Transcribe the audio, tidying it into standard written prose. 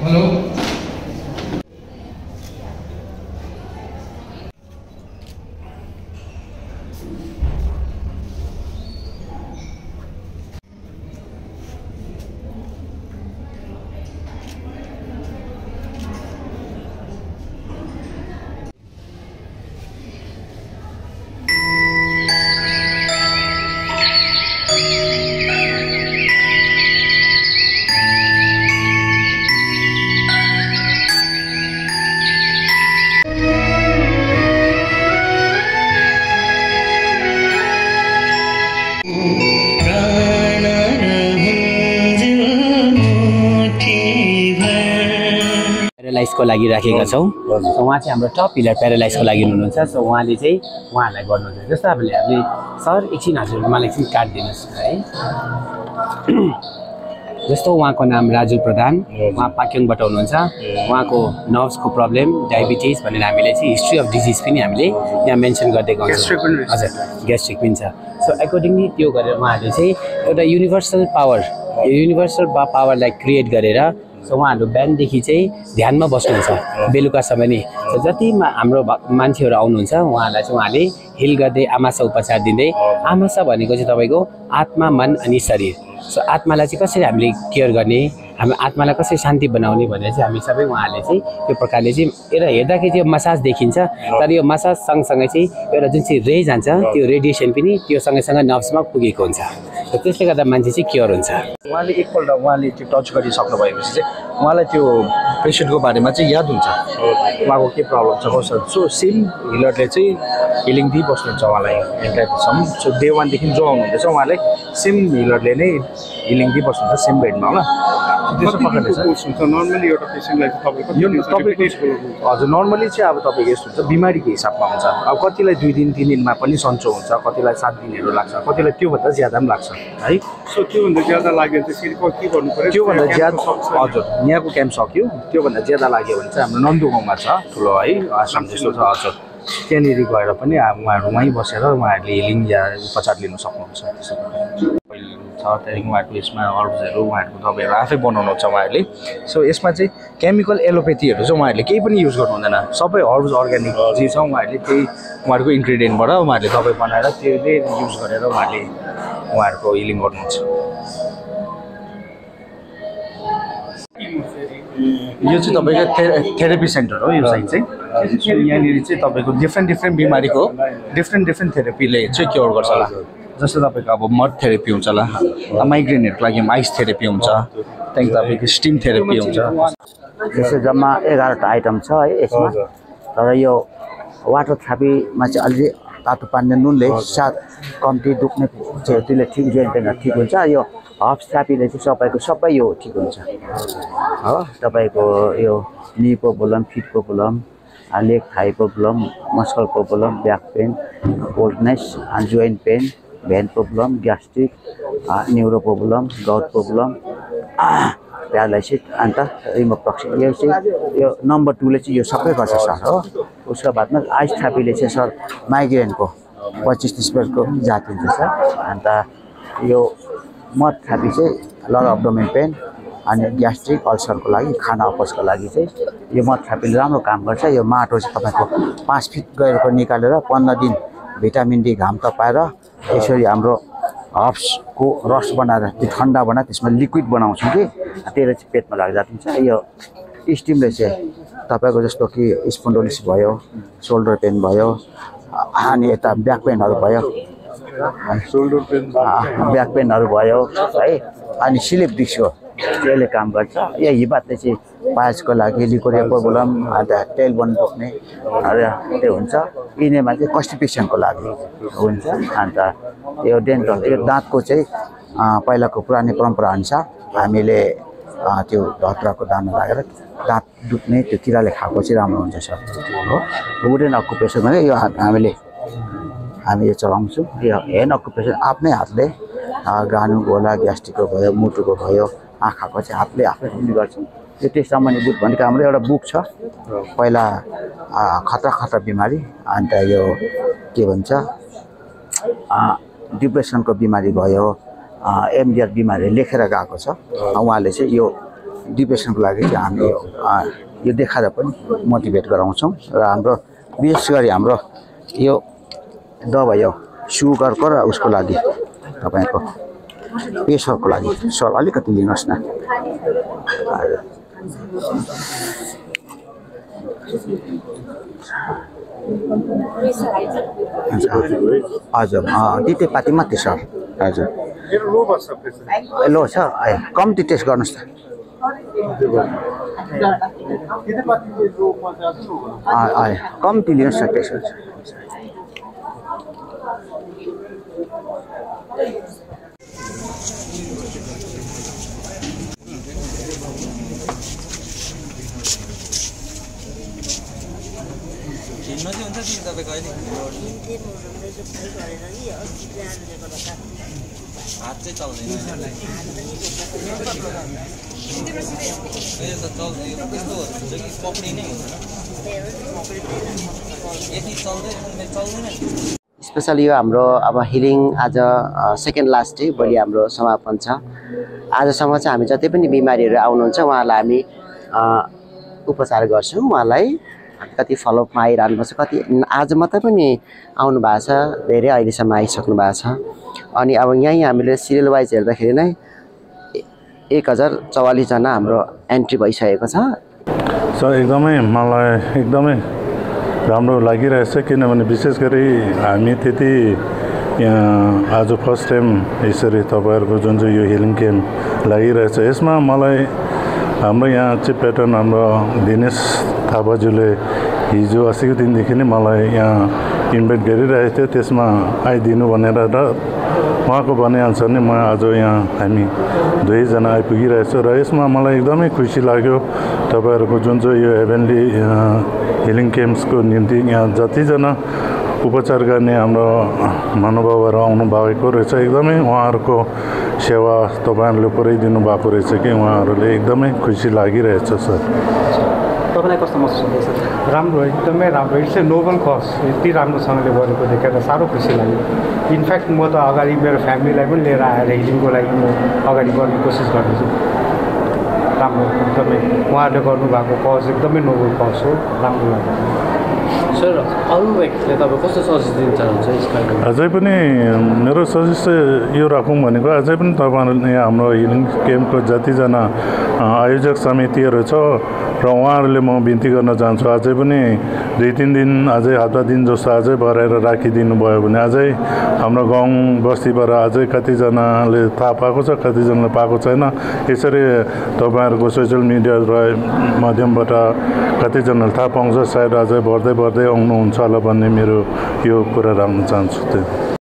hello को लागि राखेका छौं सो उहाँ चाहिँ हाम्रो टप पिलर प्यारालाइजको लागि हुनुहुन्छ सो उहाँले चाहिँ उहाँलाई गर्नुहुन्छ जस्तो हामीले सर एकछिन हजुर मलाई एकछिन कार्ड दिनुहोस् है जस्तो उहाँको नाम राजु प्रधान उहाँ पाक्योङबाट हुनुहुन्छ उहाँको नर्भ्सको प्रब्लम डायबिटिज भनेर हामीले चाहिँ हिस्ट्री अफ डिजिज पनि हामीले यहाँ मेन्सन गरिदिएको हुन्छ हजुर ग्यास्ट्रिक पनि छ सो एकर्डिङली त्यो गरेर उहाँले चाहिँ एउटा युनिभर्सल पावरलाई क्रिएट गरेर सो उहाँहरू बिहानदेखि चाहिँ ध्यानमा बस्नुहुन्छ बेलुकासम्म नि सो जति हाम्रो मान्छेहरू आउनुहुन्छ उहाँलाई चाहिँ उहाँले हिल गर्दै आमाशा उपचार दिँदै आमाशा भनेको चाहिँ तपाईँको आत्मा मन अनि शरीर सो आत्मालाई चाहिँ कसरी हामीले केयर गर्ने हामी आत्मालाई कसरी शान्ति बनाउने भनेर चाहिँ हामी सबै उहाँहरूले चाहिँ त्यो प्रकारले चाहिँ एउटा हेर्दाखेरि त्यो मसाज देखिन्छ तर यो मसाज सँगसँगै चाहिँ एउटा जुन चाहिँ रे जान्छ त्यो रेडिएसन पनि त्यो सँगैसँगै नर्भ्समा पुगेको हुन्छ र त्यसले गर्दा मान्छे चाहिँ क्योर हुन्छ उहाँले एकपल्ट उहाँले त्यो टच गरिसक्नु भएपछि चाहिँ उहाँलाई त्यो पेसेन्टको बारेमा चाहिँ याद हुन्छ उहाँको के प्रब्लम छ कसो सो सेम हिलरले चाहिँ हिलिङ दिइबस्नुहुन्छ उहाँलाई एन्टाइटिसम्म सो डे 1 देखि जो आउनुहुँदैछ उहाँले सेम हिलरले नै हिलिङ दिइबस्नुहुन्छ सेम बेडमा होला त्यसो प्रकारले छ नर्मली एउटा पेसेन्टलाई तपाईँको हजुर नर्मली चाहिँ अब तपाईँको यस्तो हुन्छ बिमारीको हिसाबमा हुन्छ अब कतिलाई 2 दिन 3 दिनमा पनि सन्चो हुन्छ कतिलाई 7 दिनहरू लाग्छ कतिलाई त्योभन्दा ज्यादा पनि लाग्छ है सो त्योभन्दा ज्यादा लाग्यो भने चाहिँ फेरि के गर्नु पर्यो त्योभन्दा ज्यादा हजुर यहाँको क्याम्प सक्यो त्योभन्दा ज्यादा लाग्यो भने चाहिँ हाम्रो नन्दु गाउँमा छ ठुलो है आश्रम जस्तो छ हजुर त्यहाँनिर गएर पनि उहाँहरू वहीँ बसेर उहाँहरूले हिलिङ या उपचार लिन सक्नुहुन्छ त्यसो छ त्यहाँदेखि उहाँहरूको यसमा हर्ब्सहरू उहाँहरूको दबाईहरू आफै बनाउनुहुन्छ उहाँहरूले सो यसमा चाहिँ केमिकल एलोपेथीहरू चाहिँ उहाँहरूले केही पनि युज गर्नु हुँदैन सबै हर्ब्स अर्ग्यानिक जे छ उहाँहरूले त्यही उहाँहरूको इन्ग्रिडियन्टबाट उहाँहरूले दबाई बनाएर त्यसले युज गरेर उहाँहरूको हिलिङ गर्नुहुन्छ यो चाहिँ तपाईँको थेरेपी सेन्टर हो यो साइड चाहिँ यहाँनिर चाहिँ तपाईँको डिफ्रेन्ट बिमारीको डिफ्रेन्ट थेरेपीले चाहिँ क्योर गर्छ होला जस्तो तपाईँको अब मड थेरेपी हुन्छ होला माइग्रेनहरूको लागि आइस थेरेपी हुन्छ त्यहाँदेखि तपाईँको स्टिम थेरेपी हुन्छ जस्तो जम्मा 11वटा आइटम छ है यसमा तर यो वाटर थेरापीमा चाहिँ अलि तातो पानी नुनले साथ कम्ती दुख्ने त्यसले ठिक जोइन्ट पेनहरू ठिक हुन्छ यो हर्ब्स थेरापीले चाहिँ तपाईँको सबै यो ठिक हुन्छ हो तपाईँको यो नी problem feet problem leg thigh problem muscle problem back pain coldness joint pain vein problem gastric neuro problem gut problem paralysis अन्त रिमोटक्सिन यो चाहिँ यो नम्बर 2ले चाहिँ यो सबै गर्छ सर हो उसको बादमा आइस थेरापीले चाहिँ सर माइग्रेनको 25-30% जाति हुन्छ सर अन्त यो मड थेरापी चाहिँ लर एब्डोमेन पेन अनि ग्यास्ट्रिक अल्सरको लागि खाना अपचको लागि चाहिँ यो मड थेरापीले राम्रो काम गर्छ यो माटो चाहिँ तपाईँको 5 फिट गएको निकालेर 15 दिन भिटामिन डी घाम तपाएर यसरी हाम्रो हर्ब्सको रस बनाएर त्यो ठन्डा बनाएर त्यसमा लिक्विड बनाउँछौँ कि त्यसले चाहिँ पेटमा लाग्दा हुन्छ यो स्टिमले चाहिँ तपाईँको जस्तो कि स्पोन्डोलिस भयो सोल्डर पेन भयो अनि यता ब्याक पेनहरू भयो ब्याक पेनहरू भयो है अनि स्लिप डिस्कको त्यसले काम गर्छ यो हिबातले चाहिँ पायसको लागि लिकोरिया प्रब्लम अन्त टेल बोन दुख्ने त्यो हुन्छ यिनीमा चाहिँ कन्स्टिपेसनको लागि हुन्छ अन्त यो डेन्टल यो दाँतको चाहिँ पहिलाको पुरानो परम्परा अनुसार हामीले त्यो धतुराको दाना लागेर दाँत दुख्ने त्यो किराले खाएको चाहिँ राम्रो हुन्छ सर हो वुडन अकुपेसन भने यो हामी यो चलाउँछौँ यो ह्यान्ड अकुपेसन आफ्नै हातले गानु गोला ग्यास्ट्रिकको भयो मुटुको भयो आँखाको चाहिँ हातले आफै गर्छौँ त्यो टेस्टमा बुक भनेको हाम्रो एउटा बुक छ पहिला खतरा बिमारी अन्त यो के भन्छ डिप्रेसनको बिमारी भयो एमडिआर बिमारी लेखेर गएको छ उहाँले चाहिँ यो डिप्रेसनको लागि चाहिँ हामीले यो देखाएर पनि मोटिभेट गराउँछौँ र हाम्रो विशेष गरी हाम्रो यो दबाई हो सुगरको र उसको लागि तपाईँको प्रेसरको लागि सर अलिकति लिनुहोस् न हजुर तितेपाती मात्रै सर हजुर लो छ कम्ती टेस्ट गर्नुहोस् न कम्ती लिनुहोस् न टेस्ट हात चाहिँ चल्दैन त्यस्तो हुन्छ कि पक्रिनै हुँदैन यति चल्दैन स्पेसली यो हाम्रो अब हिलिङ आज सेकेन्ड लास्ट डे भोलि हाम्रो समापन छ आजसम्म चाहिँ हामी जति पनि बिमारीहरू आउनुहुन्छ उहाँलाई हामी उपचार गर्छौँ उहाँलाई कति फलोअपमा आइरहनु छ कति आज मात्रै पनि आउनु भएको छ धेरै अहिलेसम्म आइसक्नु भएको छ अनि अब यहीँ हामीले सिरियल वाइज हेर्दाखेरि नै 1044 जना हाम्रो एन्ट्री भइसकेको छ सर एकदमै मलाई एकदमै राम्रो लागिरहेछ किनभने विशेष गरी हामी त्यति यहाँ आज फर्स्ट टाइम यसरी तपाईहरुको जुन चाहिँ यो हिलिङ क्याम्प लागिरहेछ यसमा मलाई हाम्रो यहाँ चाहिँ प्याटर्न हाम्रो दिनेश थापाज्यूले हिजो 80को दिनदेखि नै मलाई यहाँ इन्भाइट गरिरहेको थियो त्यसमा आइदिनु भनेर र उहाँको भनेअनुसार नै म आज यहाँ हामी 2 जना आइपुगिरहेछु र यसमा मलाई एकदमै खुसी लाग्यो तपाईहरुको जुन चाहिँ यो हेभेनली हिलिङ क्याम्प्सको निम्ति यहाँ जतिजना उपचार गर्ने हाम्रो महानुभावहरू आउनु भएको रहेछ एकदमै उहाँहरूको सेवा तपाईहरुले पुर्याइदिनु भएको रहेछ कि उहाँहरूले एकदमै खुसी लागिरहेछ सर तपाईलाई कस्तो महसुस हुँदैछ राम्रो एकदमै राम्रो इट्स ए नोबल कज यति राम्रोसँगले गरेको देखेर साह्रो खुसी लाग्यो इनफ्याक्ट म त अगाडि मेरो फ्यामिलीलाई पनि लिएर आएर हिलिङको लागि म अगाडि गर्ने कोसिस गर्दैछु राम्रो एकदमै उहाँहरूले गर्नुभएको कज एकदमै नोबल कज हो राम्रो लाग्यो सर अरू व्यक्तिले तपाईँ कस्तो सजेस्ट दिन चाहनुहुन्छ यसमा अझै पनि मेरो सजेस्ट यो राखौँ भनेको अझै पनि तपाईहरुले यहाँ हाम्रो हिलिङ क्याम्पको जतिजना आयोजक समितिहरू छ र उहाँहरूले म बिन्ती गर्न चाहन्छु अझै पनि 2-3 दिन अझै हप्ता दिन जस्तो अझै भराएर राखिदिनु भयो भने अझै हाम्रो गाउँ बस्तीबाट अझै कतिजनाले थाहा पाएको छ कतिजनाले पाएको छैन यसरी तपाईहरुको सोशल मिडिया माध्यमबाट कतिजनाले थाहा पाउँछ सायद अझै बढ्दै आउनुहुन्छ होला भन्ने मेरो यो कुरा राख्न चाहन्छु